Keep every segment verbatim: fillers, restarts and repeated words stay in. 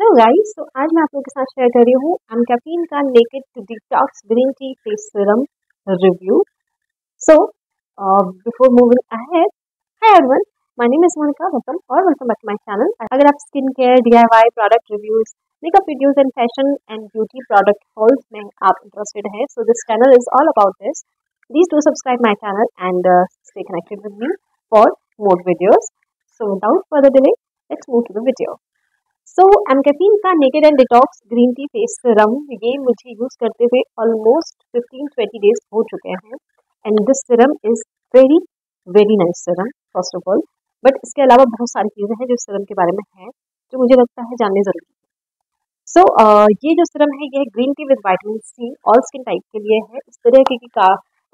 Hello guys, तो आज मैं आप लोगों के साथ शेयर कर रही हूँ एमकैफीन का naked detox green tea face serum review. So before moving ahead, hi everyone, my name is Monika, welcome और welcome back to my channel. अगर आप skin care, DIY product reviews, makeup videos and fashion and beauty product hauls में आप interested हैं, so this channel is all about this. Please do subscribe my channel and stay connected with me for more videos. So without further delay, let's move to the video. So mCaffeine का naked and detox green tea face serum, ये मुझे use करते हुए almost fifteen twenty days हो चुके हैं and this serum is very very nice serum first of all. But इसके अलावा बहुत सारी चीज़ें हैं जो इस सीरम के बारे में हैं जो मुझे लगता है जानने ज़रूरी है। सो so, uh, ये जो सीरम है ये green tea with vitamin C, all skin type के लिए है। इस तरह की का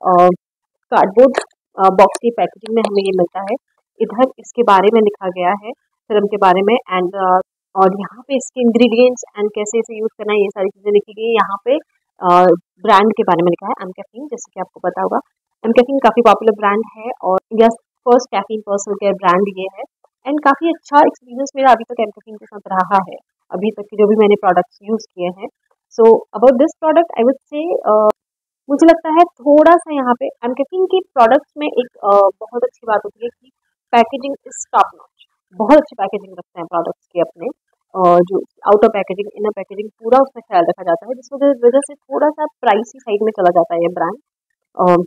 कार्डबोर्ड बॉक्स की पैकेजिंग में हमें ये मिलता है। इधर इसके बारे में लिखा गया है सीरम के बारे में एंड और यहाँ पे इसके इंग्रेडिएंट्स एंड कैसे इसे यूज़ करना है ये सारी चीज़ें लिखी गई है। यहाँ पे ब्रांड के बारे में लिखा है एमकैफीन, जैसे कि आपको पता होगा एमकैफीन काफ़ी पॉपुलर ब्रांड है और India first caffeine personal care brand ये है एंड काफ़ी अच्छा एक्सपीरियंस मेरा अभी तक एमकैफीन के साथ रहा है, अभी तक के जो भी मैंने प्रोडक्ट्स यूज़ किए हैं। So about this product I would say मुझे लगता है थोड़ा सा यहाँ पे एमकैफीन के प्रोडक्ट्स में एक uh, बहुत अच्छी बात होती है कि पैकेजिंग इज टॉप नॉच। बहुत अच्छी पैकेजिंग रखते हैं प्रोडक्ट्स की अपने, और जो आउटर पैकेजिंग इनर पैकेजिंग पूरा उसका ख्याल रखा जाता है, जिस वजह वजह से थोड़ा सा प्राइसी साइड में चला जाता है ये ब्रांड।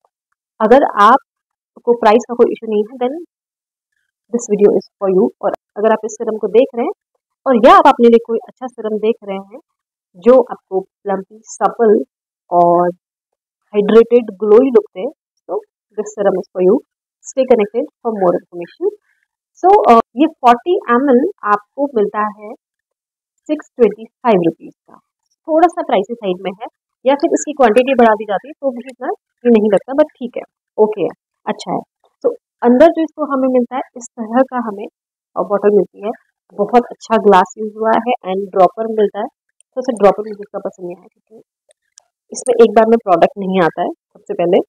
अगर आपको प्राइस का कोई इशू नहीं है then this video is for you. और अगर आप इस सीरम को देख रहे हैं और या आप अपने लिए कोई अच्छा सीरम देख रहे हैं जो आपको प्लम्पी, सपल और हाइड्रेटेड ग्लोई लुक दे, तो this serum is for you. Stay connected for more information. So ये फोर्टी एम एल आपको मिलता है सिक्स ट्वेंटी फाइव रुपीज़ का, थोड़ा सा प्राइसी साइड में है, या फिर इसकी क्वांटिटी बढ़ा दी जाती है तो भी इतना ये नहीं लगता, बट ठीक है, ओके है, अच्छा है। तो अंदर जो इसको हमें मिलता है इस तरह का हमें बॉटल मिलती है, बहुत अच्छा ग्लास यूज हुआ है एंड ड्रॉपर मिलता है। तो सर ड्रॉपर मुझे इसका पसंद नहीं आया क्योंकि इसमें एक बार में प्रोडक्ट नहीं आता है सबसे पहले,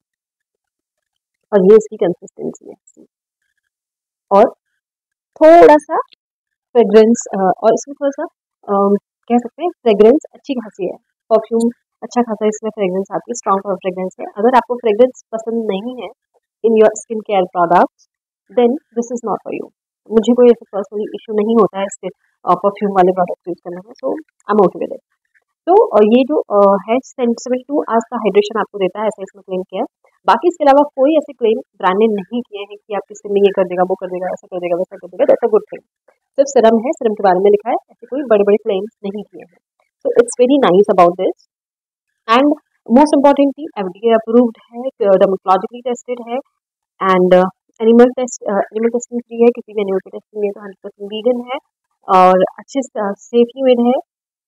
और ये इसकी कंसिस्टेंसी है और थोड़ा सा फ्रेग्रेंस, और इसमें थोड़ा सा कह सकते हैं फ्रेग्रेंस अच्छी खासी है, परफ्यूम अच्छा खासा इसमें फ्रेग्रेंस आती है, स्ट्रॉन्ग फ्रेग्रेंस है। अगर आपको फ्रेग्रेंस पसंद नहीं है in your skin care products then this is not for you. मुझे कोई ऐसा पर्सनली इशू नहीं होता है इसके परफ्यूम वाले प्रोडक्ट्स यूज़ करने में, so I am okay with it. तो ये जो है सेवेंटी टू आवर्स का हाइड्रेशन आपको देता है, ऐसा इसमें क्लेम किया है। बाकी इसके अलावा कोई ऐसे क्लेम ब्रांड ने नहीं किए हैं कि आपकी स्किन में ये कर देगा, वो कर देगा, ऐसा कर देगा, वैसा कर देगा, दैट्स अ गुड थिंग। सिर्फ सीरम है, सीरम के बारे में लिखा है, ऐसे कोई बड़े बड़े क्लेम्स नहीं किए हैं। So it's very nice about this and most importantly FDA approved है, डर्मेटोलॉजिकली टेस्टेड है and animal test animal testing free है, किसी भी एनिमल की टेस्टिंग नहीं है, तो हंड्रेड परसेंट वीगन है और अच्छे सेफली मेड है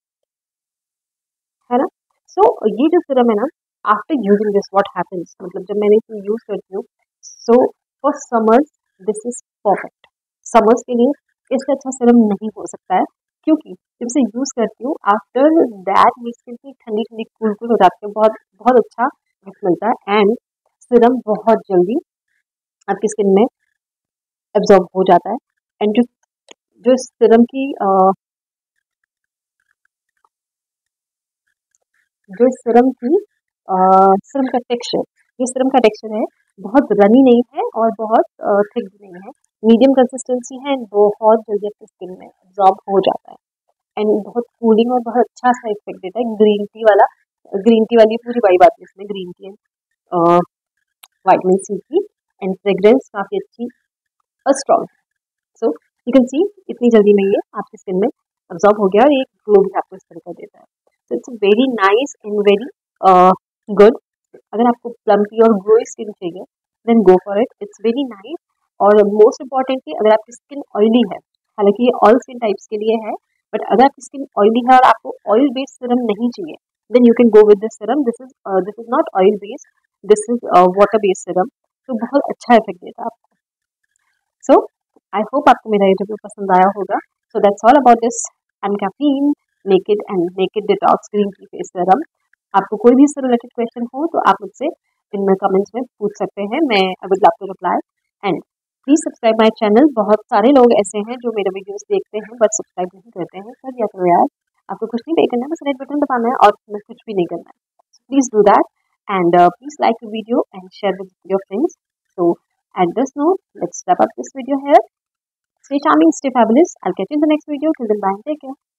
है ना। सो so, ये जो सीरम है ना, after using this what happens, मतलब जब मैंने इसे यूज करती हूँ, so for summers this is perfect. Summers के लिए इससे अच्छा सीरम नहीं हो सकता है, क्योंकि जब इसे यूज करती हूँ आफ्टर दैट मेरी स्किन की ठंडी ठंडी कूल कूल हो जाती है, बहुत बहुत अच्छा गिफ्ट मिलता है एंड सीरम बहुत जल्दी आपकी स्किन में एब्जॉर्ब हो जाता है। एंड जो जो सीरम की uh, जो सीरम की सीरम का टेक्सचर, ये सीरम का टेक्सचर है बहुत रनी नहीं है और बहुत थिक भी नहीं है, मीडियम कंसिस्टेंसी है एंड बहुत जल्दी आपकी स्किन में एब्जॉर्ब हो जाता है एंड बहुत कूलिंग और बहुत अच्छा सा इफेक्ट देता है। ग्रीन टी वाला ग्रीन टी वाली पूरी वाइब आती है इसमें, green tea and vitamin C की, एंड फ्रेग्रेंस काफ़ी अच्छी और strong. So you can see इतनी जल्दी में ये आपकी स्किन में एब्जॉर्ब हो गया और एक ग्लो भी आपको इस तरह का देता है। So it's very nice and very good. अगर आपको प्लम्पी और ग्लोई स्किन चाहिए then go for it, it's very nice. और मोस्ट इम्पॉर्टेंटली अगर आपकी स्किन ऑयली है, हालांकि ये ऑल स्किन टाइप्स के लिए है, बट अगर आपकी स्किन ऑयली है और आपको ऑयल बेस्ड सीरम नहीं चाहिए then you can go with this serum. This is this is not oil based, this is water based serum, तो बहुत अच्छा इफेक्ट देता है आपको। सो आई होप आपको मेरा ये रिव्यू पसंद आया होगा। So that's all about this mCaffeine naked and naked detox green tea face serum. आपको कोई भी इससे रिलेटेड क्वेश्चन हो तो आप मुझसे इनमें कमेंट्स में पूछ सकते हैं, मैं I would love to reply. And please subscribe my channel. बहुत सारे लोग ऐसे हैं जो मेरे वीडियोस देखते हैं बट सब्सक्राइब नहीं करते हैं। कर दिया करो यार, आपको कुछ नहीं पे करना है, बस रेड बटन दबाना है और मैं कुछ भी नहीं करना है। Please do that and uh, please like the video and share with your friends. So at this note, let's wrap up this video here. Stay charming, stay fabulous. I'll catch you in the next video. Till then, bye. Take care.